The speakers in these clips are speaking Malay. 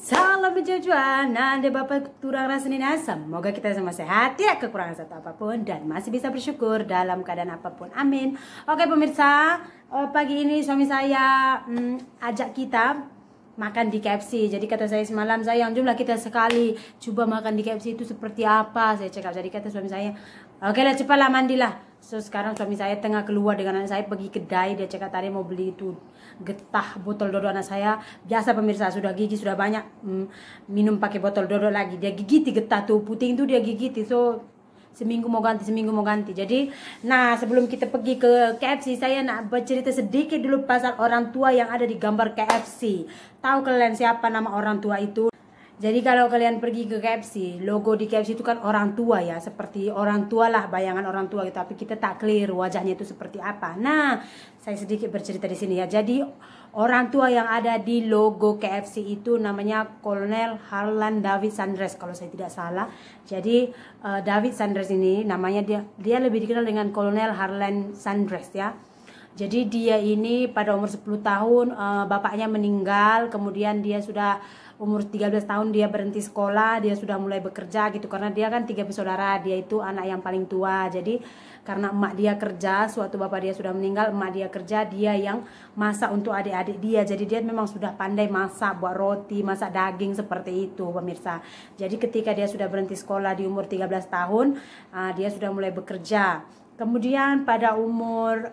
Salam pencucuan, nanda bapak kurang rasanya asam. Semoga kita semua sehat, tidak kekurangan satu apapun, dan masih bisa bersyukur dalam keadaan apapun. Amin. Oke pemirsa, pagi ini suami saya ajak kita makan di KFC. Jadi kata saya semalam, sayang jumlah kita sekali coba makan di KFC itu seperti apa. Saya cakap, jadi kata suami saya, oke lah cepatlah mandilah. So sekarang suami saya tengah keluar dengan anak saya pergi kedai. Dia cakap tadi mau beli itu getah botol dodo anak saya. Biasa pemirsa, sudah gigi sudah banyak minum pakai botol dodo lagi. Dia gigiti getah tuh puting tuh, dia gigiti. So seminggu mau ganti. Jadi nah sebelum kita pergi ke KFC, saya nak bercerita sedikit dulu pasal orang tua yang ada di gambar KFC. Tahu kalian siapa nama orang tua itu? Jadi kalau kalian pergi ke KFC, logo di KFC itu kan orang tua ya, seperti orang tua lah, bayangan orang tua gitu. Tapi kita tak clear wajahnya itu seperti apa. Nah, saya sedikit bercerita di sini ya. Jadi orang tua yang ada di logo KFC itu namanya Kolonel Harlan David Sanders kalau saya tidak salah. Jadi David Sanders ini namanya dia lebih dikenal dengan Kolonel Harlan Sanders ya. Jadi dia ini pada umur 10 tahun bapaknya meninggal, kemudian dia sudah umur 13 tahun dia berhenti sekolah, dia sudah mulai bekerja gitu karena dia kan 3 bersaudara, dia itu anak yang paling tua. Jadi karena emak dia kerja, suatu bapak dia sudah meninggal, emak dia kerja, dia yang masak untuk adik-adik dia. Jadi dia memang sudah pandai masak, buat roti, masak daging seperti itu pemirsa. Jadi ketika dia sudah berhenti sekolah di umur 13 tahun, dia sudah mulai bekerja. Kemudian pada umur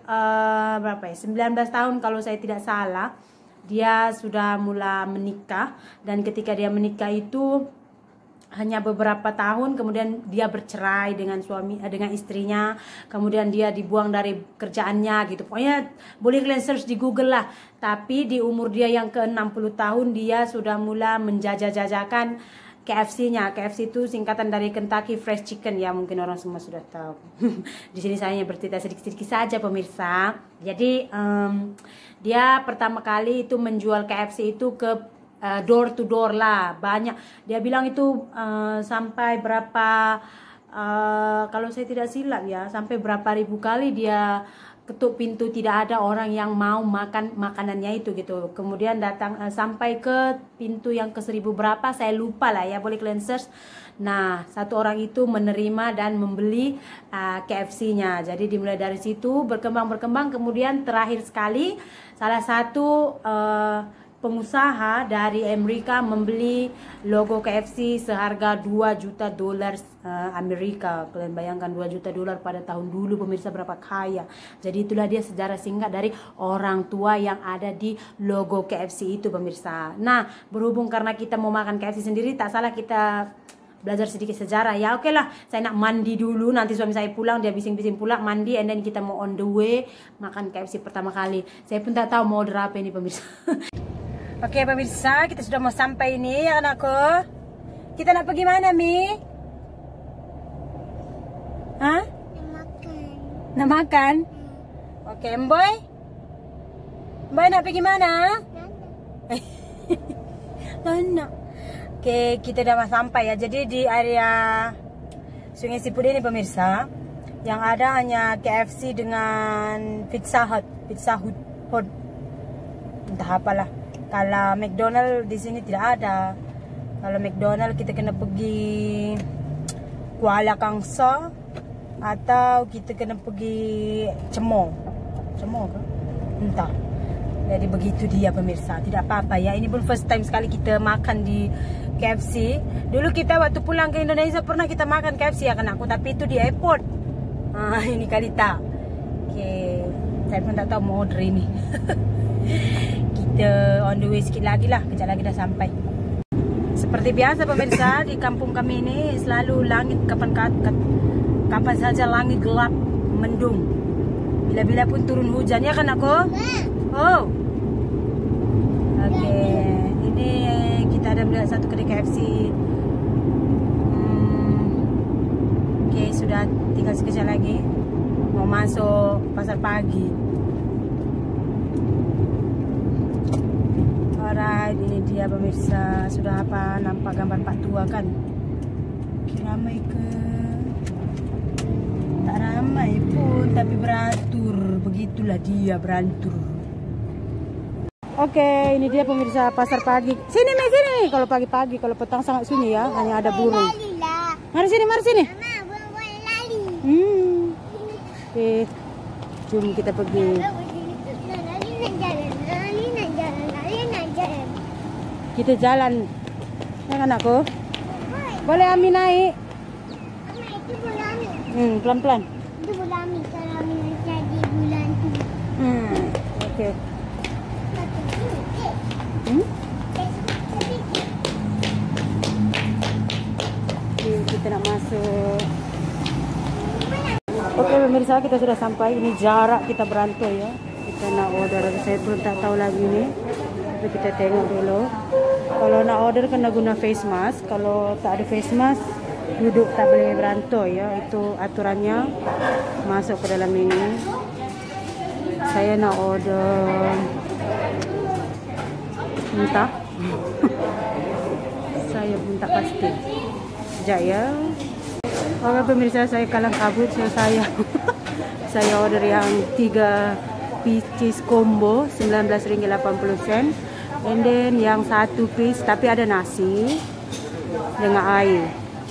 19 tahun kalau saya tidak salah, dia sudah mulai menikah, dan ketika dia menikah itu hanya beberapa tahun kemudian dia bercerai dengan istrinya, kemudian dia dibuang dari kerjaannya gitu. Pokoknya boleh kalian search di Google lah. Tapi di umur dia yang ke-60 tahun dia sudah mulai menjajah-jajakan KFC-nya. KFC itu singkatan dari Kentucky Fried Chicken ya, mungkin orang semua sudah tahu. Di sini saya hanya bercerita sedikit-sedikit saja pemirsa. Jadi dia pertama kali itu menjual KFC itu ke door to door lah, banyak. Dia bilang itu sampai berapa kalau saya tidak silap ya, sampai berapa ribu kali dia ketuk pintu, tidak ada orang yang mau makan makanannya itu gitu. Kemudian datang sampai ke pintu yang ke 1000 berapa, saya lupa lah ya, boleh kalian search. Nah, satu orang itu menerima dan membeli KFC-nya. Jadi dimulai dari situ berkembang, kemudian terakhir sekali salah satu pengusaha dari Amerika membeli logo KFC seharga $2 juta Amerika. Kalian bayangkan $2 juta pada tahun dulu pemirsa berapa kaya. Jadi itulah dia sejarah singkat dari orang tua yang ada di logo KFC itu pemirsa. Nah, berhubung karena kita mau makan KFC sendiri, tak salah kita belajar sedikit sejarah ya. Oke lah, saya nak mandi dulu, nanti suami saya pulang, dia bising-bising pulang mandi, and then kita mau on the way makan KFC pertama kali. Saya pun tak tahu mau order apa ini pemirsa. Oke pemirsa, kita sudah mau sampai ini ya anakku. Kita nak pergi mana Mi? Hah? Nak makan? Oke Mboy? Mboy nak pergi mana? Mana? Oke, kita udah mau sampai ya. Jadi di area Sungai Siput ini pemirsa, yang ada hanya KFC dengan Pizza Hut. Entah apalah. Kalau McDonald di sini tidak ada. Kalau McDonald kita kena pergi Kuala Kangsar atau kita kena pergi Cemong ke? Entah. Jadi begitu dia pemirsa. Tidak apa-apa ya. Ini pun first time sekali kita makan di KFC. Dulu kita waktu pulang ke Indonesia pernah kita makan KFC ya kan aku, tapi itu di airport. Ini kali tak. Oke, saya pun tak tahu mau order ini. Kita on the way sikit lagi lah, kejap lagi dah sampai. Seperti biasa pemirsa, di kampung kami ini selalu langit kapan saja langit gelap mendung. Bila-bila pun turun hujan ya kan aku? Oh. Oke, ini kita ada melihat satu kedai KFC. Oke, sudah tinggal sekejap lagi mau masuk pasar pagi. Alright, ini dia pemirsa. Sudah apa, nampak gambar Pak Tua kan? Ramai ke? Tak ramai pun, tapi beratur. Begitulah dia beratur. Oke, ini dia pemirsa pasar pagi. Sini, Mi, sini. Kalau pagi-pagi, kalau petang sangat sunyi ya, hanya ada burung. Mari sini, mari sini. Oke, jom kita pergi. Kita jalan. Ya kan aku? Boleh Ami naik? Pelan-pelan. Itu bulan Ami, kalau Ami jadi bulan tu. Oke. Kita nak masuk. Oke pemirsa, kita sudah sampai. Ini jarak kita berantoi ya. Kita nak order, saya pun tak tahu lagi nih. Tapi kita tengok dulu. Kalau nak order kena guna face mask. Kalau tak ada face mask, duduk tak boleh berantoi ya. Itu aturannya. Masuk ke dalam ini. Saya nak order entah. Saya pun tak pasti. Sekejap ya. Oke pemirsa, saya kalang kabut. So saya order yang 3 piece cheese combo Rp19.80. And then yang 1 piece tapi ada nasi dengan air.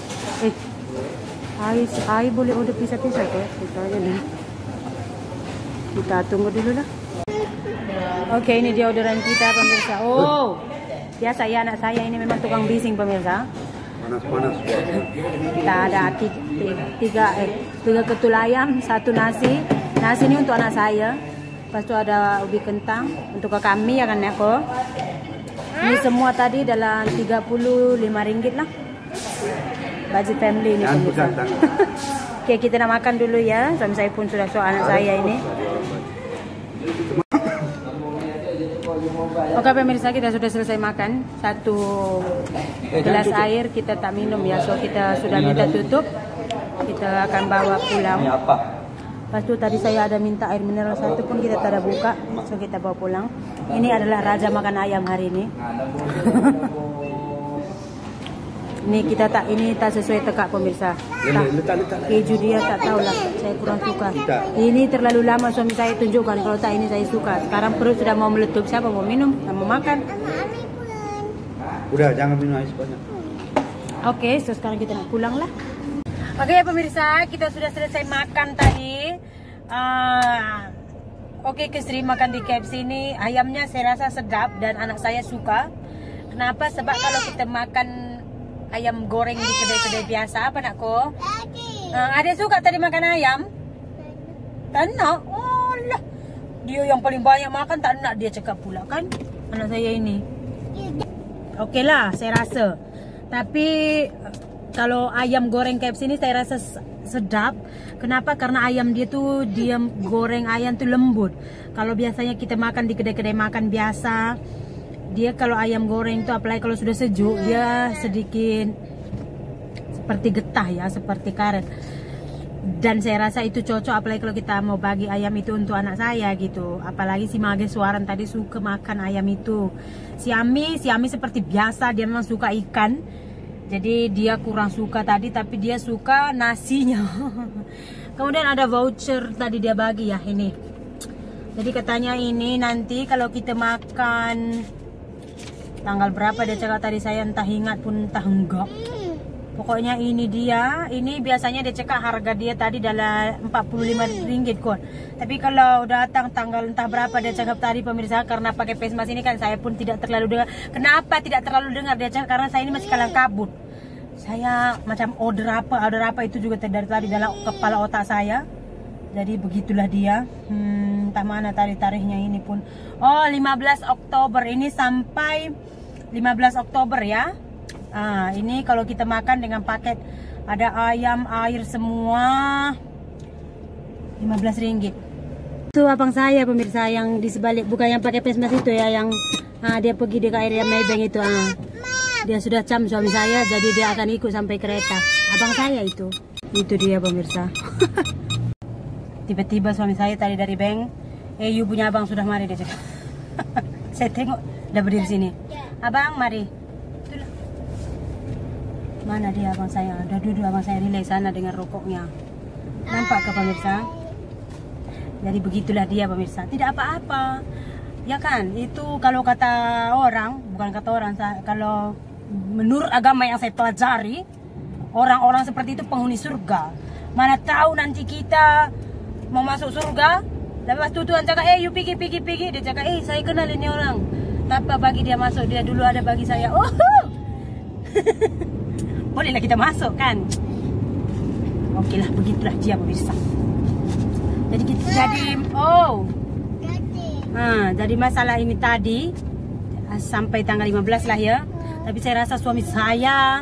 Air boleh order pisah-pisah ke? Kita aja dah. Kita tunggu dulu lah. Oke, ini dia orderan kita pemirsa. Oh, biasa ya anak saya ini memang tukang bising pemirsa. Panas-panas. Kita ada tiga ketul ayam, 1 nasi. Nasi ini untuk anak saya. Lepas itu ada ubi kentang untuk ke kami ya kan ya kok. Ini semua tadi dalam Rp35 lah. Budget family ini pemirsa. Oke, kita nak makan dulu ya. Suami saya pun sudah suruh anak saya ini. Oke pemirsa, kita sudah selesai makan. 1 gelas air kita tak minum ya. So kita sudah minta tutup. Kita akan bawa pulang. Lepas itu tadi saya ada minta air mineral 1 pun kita tak ada buka. So kita bawa pulang. Ini adalah raja makan ayam hari ini. Ini tak sesuai tekak pemirsa. Keju dia tak tahu lah, saya kurang suka. Ini terlalu lama suami saya tunjukkan, kalau tak ini saya suka. Sekarang perut sudah mau meletup, siapa mau minum, mau makan? Udah, jangan minum air banyak. Oke, so sekarang kita nak pulang lah. Oke ya pemirsa, kita sudah selesai makan tadi. Oke, Kesri makan di KFC ini. Ayamnya saya rasa sedap dan anak saya suka. Kenapa? Sebab kalau kita makan ayam goreng di kedai-kedai biasa, apa nakku? Adik suka tadi makan ayam? Tak nak? Oh lah. Dia yang paling banyak makan tak nak dia cakap pula kan? Anak saya ini. Okey lah, saya rasa. Tapi kalau ayam goreng KFC ini saya rasa sedap. Kenapa? Karena ayam dia tu, dia goreng ayam tu lembut. Kalau biasanya kita makan di kedai-kedai makan biasa, dia kalau ayam goreng tu apalagi kalau sudah sejuk, dia sedikit seperti getah ya, seperti karet. Dan saya rasa itu cocok apalagi kalau kita mau bagi ayam itu untuk anak saya gitu. Apalagi si Mage Suaran tadi suka makan ayam itu. Si Ami seperti biasa dia memang suka ikan. Jadi dia kurang suka tadi, tapi dia suka nasinya. Kemudian ada voucher tadi dia bagi ya ini. Jadi katanya ini nanti kalau kita makan tanggal berapa dia cakap tadi, saya entah ingat pun entah enggak. Pokoknya ini dia, ini biasanya dia cakap harga dia tadi dalam Rp45 kot. Tapi kalau datang tanggal entah berapa dia cakap tadi pemirsa, karena pakai face mask ini kan saya pun tidak terlalu dengar. Kenapa tidak terlalu dengar dia cakap? Karena saya ini masih kalang kabut. Saya macam order apa itu juga dari tadi dalam kepala otak saya. Jadi begitulah dia. Tak mana tarikhnya ini pun. Oh, 15 Oktober ini sampai 15 Oktober ya. Ini kalau kita makan dengan paket ada ayam, air semua Rp15. Itu abang saya pemirsa yang di sebalik, bukan yang pakai face mask itu ya, yang dia pergi di area Maybank itu. Dia sudah cam suami saya, jadi dia akan ikut sampai kereta. Abang saya itu dia pemirsa. Tiba-tiba suami saya tadi dari bank, you punya abang sudah mari dia cakap. Saya tengok udah berdiri sini. Abang mari. Itulah. Mana dia abang saya? Udah duduk abang saya relax sana dengan rokoknya. Nampak ke pemirsa? Jadi begitulah dia pemirsa. Tidak apa-apa. Ya kan, itu kalau kata orang, bukan kata orang, kalau menurut agama yang saya pelajari, orang-orang seperti itu penghuni surga. Mana tahu nanti kita mau masuk surga, lepas itu Tuhan cakap, you pergi. Dia cakap, saya kenal ini orang. Tanpa bagi dia masuk, dia dulu ada bagi saya. Oh, bolehlah kita masuk kan? Oke lah, begitulah dia pemirsa. Jadi kita jadi masalah ini tadi sampai tanggal 15 lah ya. Tapi saya rasa suami saya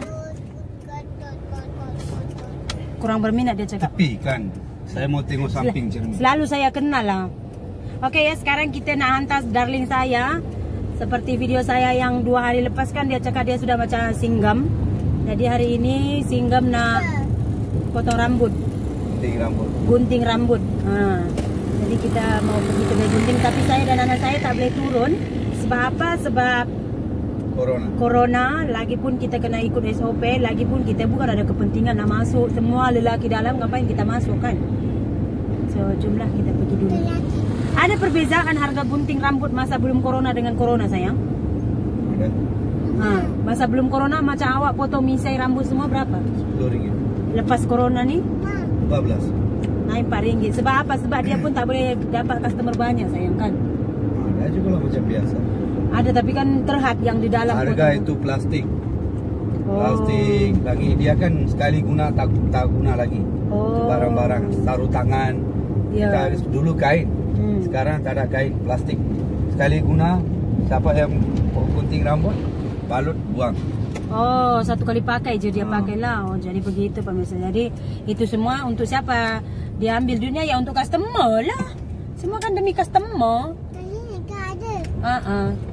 kurang berminat, dia cakap. Tapi kan saya mau tengok samping cermin. Selalu saya kenal lah. Oke ya, sekarang kita nak hantar darling saya. Seperti video saya yang 2 hari lepas kan, dia cakap dia sudah macam singgam. Jadi hari ini singgam nak potong rambut. Gunting rambut. Jadi kita mau pergi ke gunting, tapi saya dan anak saya tak boleh turun. Sebab apa? Sebab Corona. Lagipun kita kena ikut SOP. Lagipun kita bukan ada kepentingan nak masuk. Semua lelaki dalam, ngapain kita masuk kan? So jomlah kita pergi dulu. Ada perbezaan harga gunting rambut masa belum Corona dengan Corona sayang? Ada. Masa belum Corona macam awak potong misai rambut semua berapa? RM10. Lepas Corona ni? 14. Naik RM4. Sebab apa? Sebab dia pun tak boleh dapat customer banyak sayang kan? Ada juga lah macam biasa. Ada, tapi kan terhad yang di dalam harga potong. Itu plastik. Plastik lagi, dia kan sekali guna tak guna lagi. Barang-barang taruh tangan. Kita dulu kain. Sekarang tak ada kain, plastik. Sekali guna, siapa yang gunting rambut, balut, buang. Satu kali pakai je dia pakai lah. Jadi begitu pemirsa. Jadi itu semua untuk siapa? Dia ambil dunia ya untuk customer lah. Semua kan demi customer. Tadi ada.